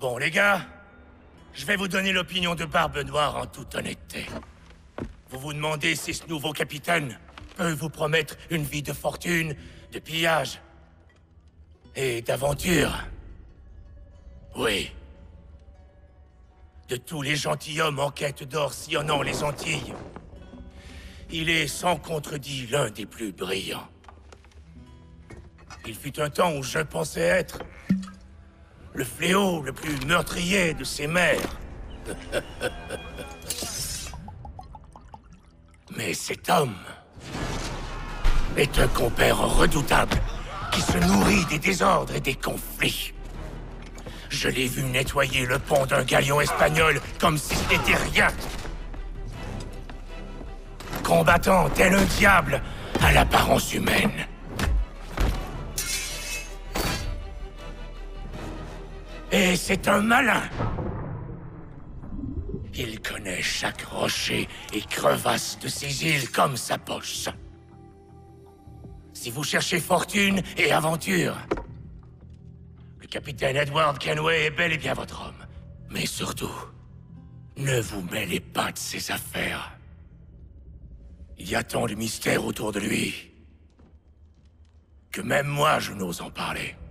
Bon, les gars, je vais vous donner l'opinion de Barbe Noire en toute honnêteté. Vous vous demandez si ce nouveau capitaine peut vous promettre une vie de fortune, de pillage et d'aventure. Oui. De tous les gentilshommes en quête d'or sillonnant les Antilles, il est sans contredit l'un des plus brillants. Il fut un temps où je pensais être le fléau le plus meurtrier de ces mers. Mais cet homme est un compère redoutable qui se nourrit des désordres et des conflits. Je l'ai vu nettoyer le pont d'un galion espagnol comme si ce n'était rien. Combattant tel un diable à l'apparence humaine. Et c'est un malin. Il connaît chaque rocher et crevasse de ces îles comme sa poche. Si vous cherchez fortune et aventure, le capitaine Edward Kenway est bel et bien votre homme. Mais surtout, ne vous mêlez pas de ses affaires. Il y a tant de mystères autour de lui que même moi je n'ose en parler.